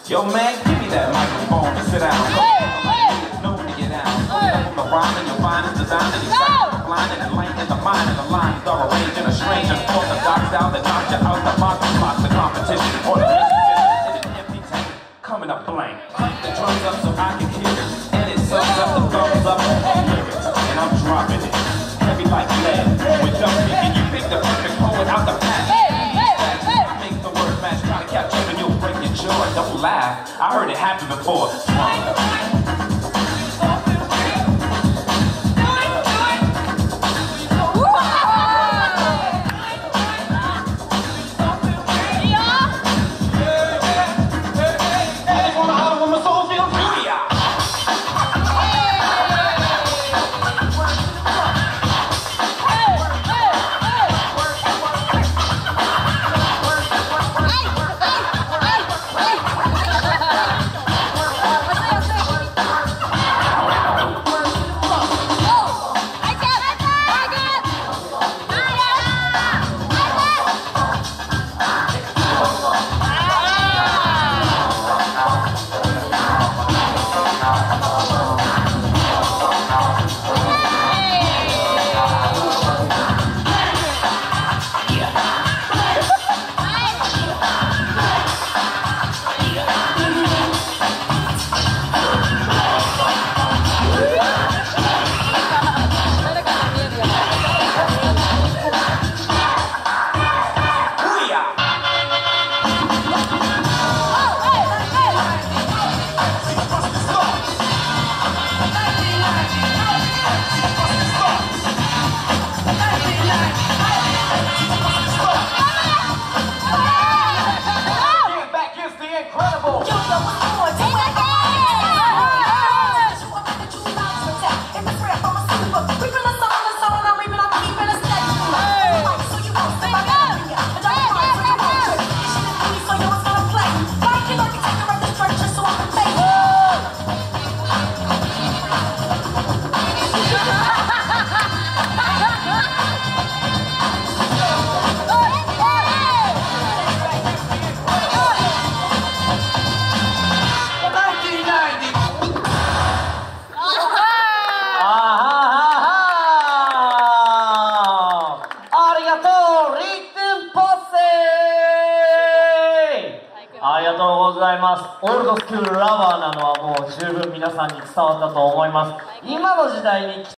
Yo man, give me that microphone and sit down. There's no to get down. The rhyme and your mind is designed to decide. Blind and the lane and the mind and the lines are arranged in a strange and orthodox style that knocks you out the box and blocks the competition. Or the in an empty tank, coming up blank. Crank the drums up so I can hear it. And it sucks up the thumbs up on the lyrics. And I'm dropping it. Heavy like lead. With dumb thinking, you pick the perfect poet out the pack. I make the word match, try to catch up and you'll break your jaw. Don't laugh, I heard it happen before. オールドスクールラバーなのはもう十分皆さんに伝わったと思います。今の時代に